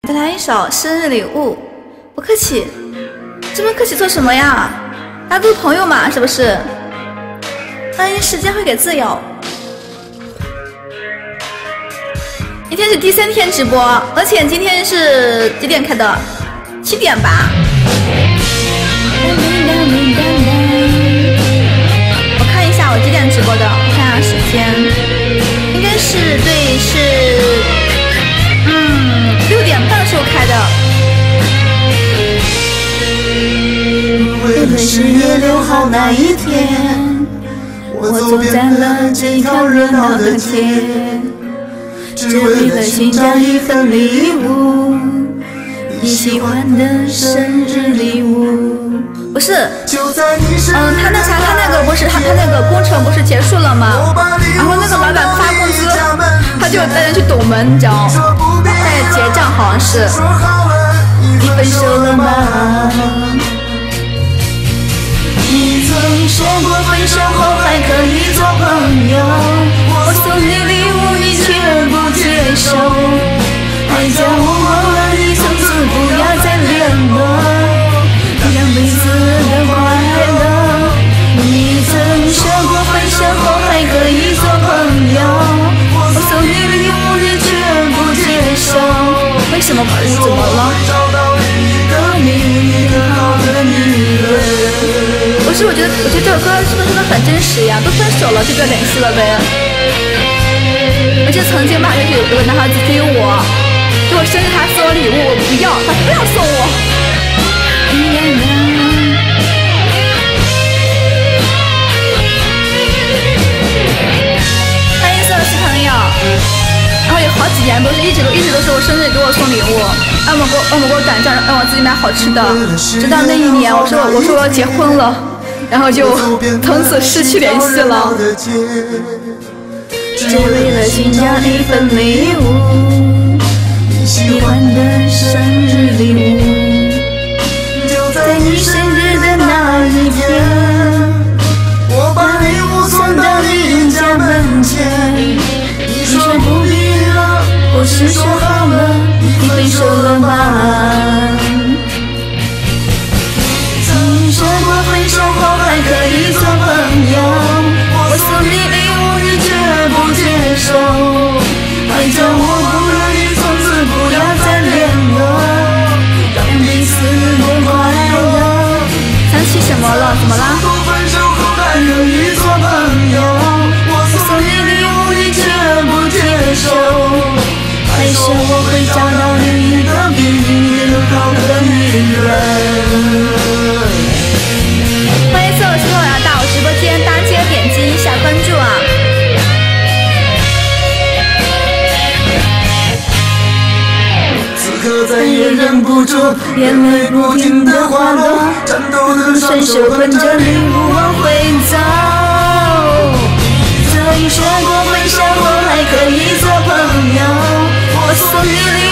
再来一首生日礼物，不客气，这么客气做什么呀？大家都是朋友嘛，是不是？欢迎时间会给自由。今天是第3天直播，而且今天是几点开的？7点吧。我看一下我几点直播的，我看下时间，应该是对是6点半的时候开的。为了10月6号那一天，我走在了这条热闹的街，只为了寻找一份礼物，你喜欢的生日礼物。不是，他那啥，他那个不是他那个工程不是结束了吗？然后那个老板发工资，他就带人去堵门，你知道吗？带结账好像是。你分手了吗？你曾说过分手后还可以做朋友，我送你礼物你却不接受，还叫我忘了你，从此不要再联络。让彼此的快乐，你曾说过分手后还可以做朋友，我送你礼物你却不接受，为什么哭？怎么了？不是，我觉得这首歌是不是真的很真实呀？都分手了就不要联系了呗。而且曾经吧，就是有个男孩子追我，给我生日他送我礼物，我不要，他非要送我。欢迎所有新朋友，然后有好几年都是一直都是我生日给我送礼物，要么给我转账，让我自己买好吃的。直到那一年，我说我要结婚了，然后就从此失去联系了。只为了寻找一份礼物，你喜欢的生日礼物。在你生日的那一天，我把礼物送到你家门前，你说不必了，或是说好了，你分手了吗？曾说过分手后还可以做朋友，我送你礼物你却不接受，还叫我不乐意，从此不要再联络。什么了？怎么啦？我送你礼物，你却不接受，还说我会找到另一个比你更好的女人。欢迎所有新朋友到我直播间，大家记得点击一下关注啊！再也忍不住，眼泪不停地滑落，颤抖的双手捧着礼物往回走。曾说过分手后还可以做朋友，我送你礼